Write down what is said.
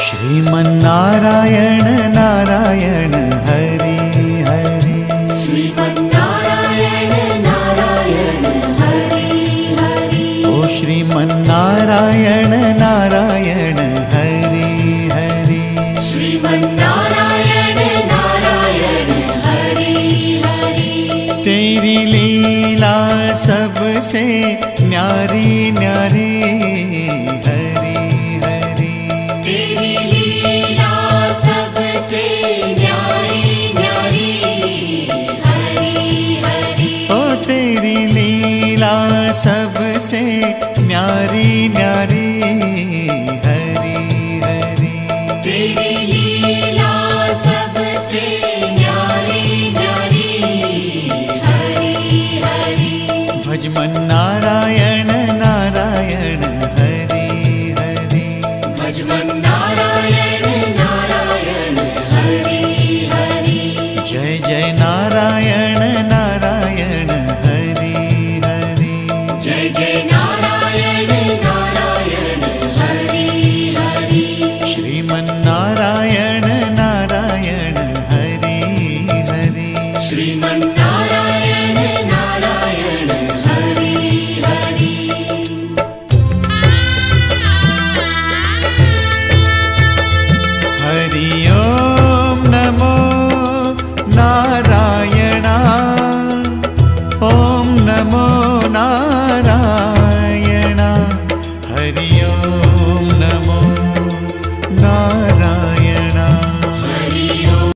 श्रीमन्नारायण नारायण हरि हरि। श्रीमन्नारायण नारायण हरि हरि। ओ श्रीमन्नारायण नारायण हरि हरि। श्रीमन्नारायण नारायण हरि हरि। तेरी लीला सबसे न्यारी न्यारी हरि हरि। तेरी लीला सबसे न्यारी न्यारी हरि हरि। ओ तेरी लीला सबसे न्यारी न्यारी हरि हरि। तेरी लीला सबसे न्यारी न्यारी हरि हरि। भजमन नारायण नारायण हरि हरि। भजमन नारायण